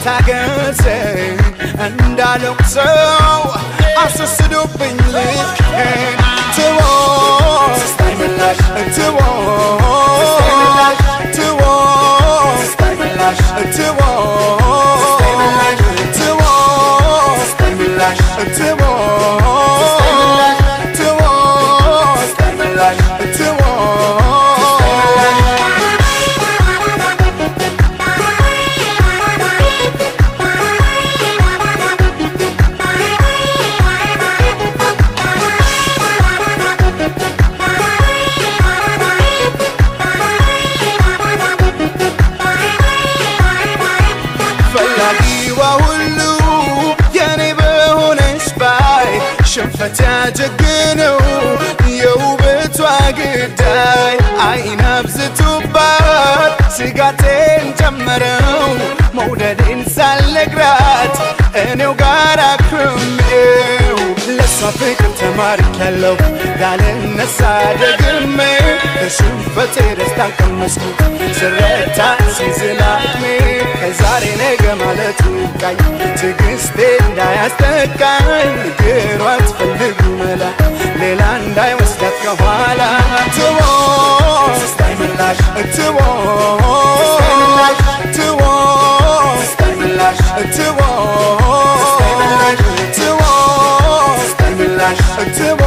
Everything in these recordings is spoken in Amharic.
ታገሰኝ እንዳለው ሰው አስስዶብኝ ልክን ትዎ ትዎ فتاجكنو يوبت واقداي عين بزتوبات سيقاتين جمرو مودد إنسان لقرات أنا وقارا كرميو لسا فكر تمارك هلو قال النسا دقمي شوفتي رستان كمسكو سرتا سيزلاتمي كزاري نيقى مالتو كاي تقستين دايستكاي قروات فلقو ملا ليلان داي وسلت كوالا توو سستاي ملاش توو توو سستاي ملاش توو سستاي ملاش توو سستاي ملاش توو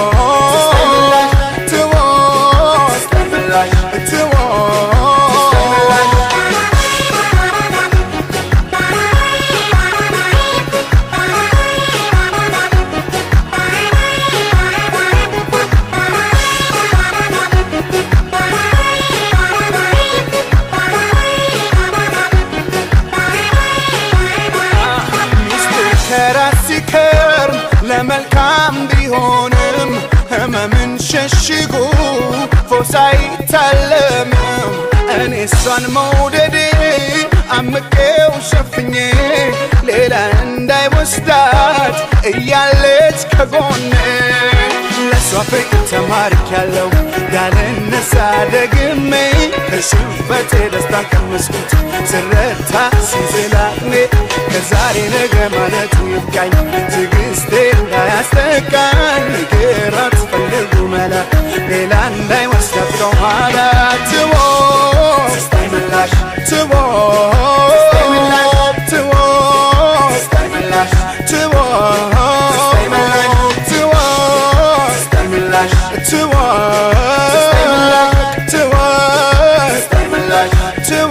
ለመልካም ቢሆንም ህመምን ሸሽጎ ፎሳይ ታለምም እኔ እሷን መውደዴ አምቄው ሸፍኜ ሌላ እንዳይወስዳት እያለች ከጎኔ ለሷ ፍቅር ተማርኪያለሁ ያለነሳ ደግሜ ከሽንፈቴ ደስታን ቀመስኩት ስረታ ሲዝላኔ ከዛሬ ነገ ማለቱ ይብቃኝ ትግስቴ እንዳያስተካኝ ግራት ፈልጉ መላ ሌላ እንዳይወስዳት ከኋላ ትዎ ስስታይ ምላሽ ትዎ ስስታይ ምላሽ ትዎ ስስታይ ምላሽ ትዎ ስስታይ ምላሽ ትዎ ስስታይ ምላሽ ትዎ ስስታይ ምላሽ ትዎ ስስታይ ምላሽ ትዎ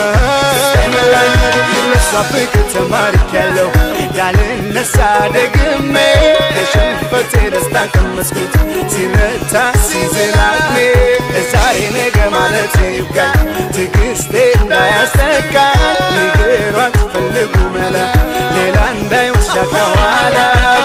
ፍቅር ተማርኪያለሁ ያለነሳ ደግሜ ከሽንፈቴ ደስታን ቀመስኩት ሲረታ ሲዝላሜ ዛሬ ነገ ማለት ይብቃኝ ትግስቴ እንዳያስተካኝ ንገሯት ፈልጉ መላ ሌላ እንዳይወስዳት ከኋላ